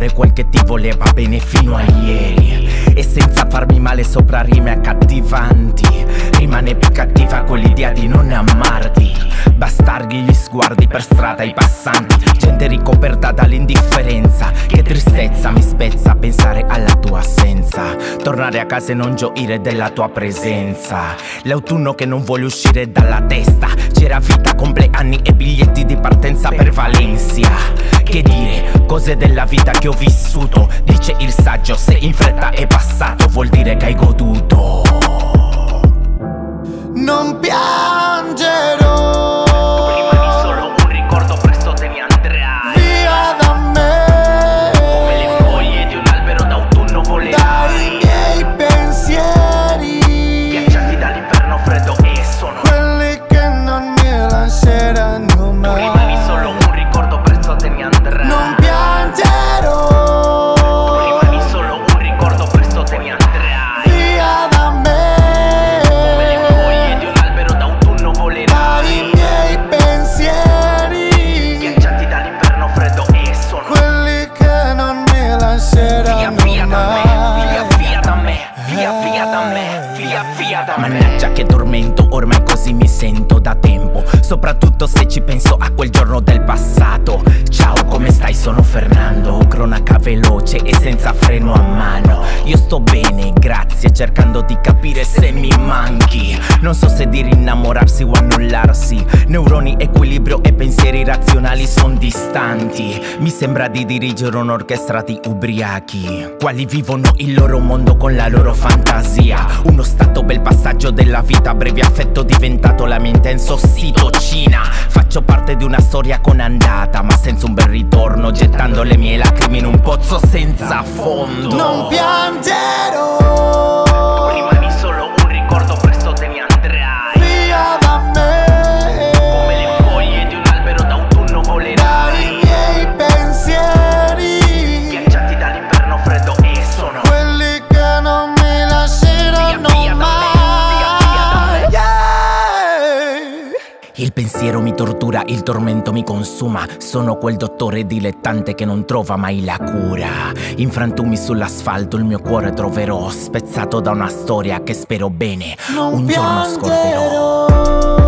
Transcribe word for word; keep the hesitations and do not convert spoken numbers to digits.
cuore quel che ti voleva bene fino a ieri, e senza farmi male sopra rime accattivanti. Rimane più cattiva quell'idea di non amarti. Bastardi gli sguardi per strada ai passanti, gente ricoperta dall'indifferenza. Che tristezza mi spezza pensare alla tua assenza, tornare a casa e non gioire della tua presenza. L'autunno che non vuole uscire dalla testa. C'era vita, compleanni e biglietti di partenza per Valencia. Che dire, cose della vita che ho vissuto. Dice il saggio, se in fretta è passato vuol dire che hai goduto. Non piangerò, mannaggia che tormento, ormai così mi sento da tempo. Soprattutto se ci penso a quel giorno del passato. Ciao, come stai? Sono Fernando. Cronaca veloce e senza freno a mano. Io sto bene, grazie, cercando di capire se mi manchi. Non so se dire innamorarsi o annullarsi. Neuroni, equilibrio e pensieri razionali son distanti. Mi sembra di dirigere un'orchestra di ubriachi, quali vivono il loro mondo con la loro fantasia. Uno stato bel passaggio della vita, breve affetto diventato la mia intensa ossitocina. Faccio parte di una storia con andata, ma senza un bel ritorno, gettando le mie lacrime in un pozzo senza fondo. Non piangerò, tu rimani solo un ricordo, presto te ne andrai via da me, come le foglie di un albero d'autunno volerai. Dai miei pensieri, ghiacciati dall'inverno freddo, e sono quelli che non mi lasceranno via, via mai. Il pensiero mi tortura, il tormento mi consuma. Sono quel dottore dilettante che non trova mai la cura. In frantumi sull'asfalto il mio cuore troverò, spezzato da una storia che spero bene Non un giorno piangerò. scorderò.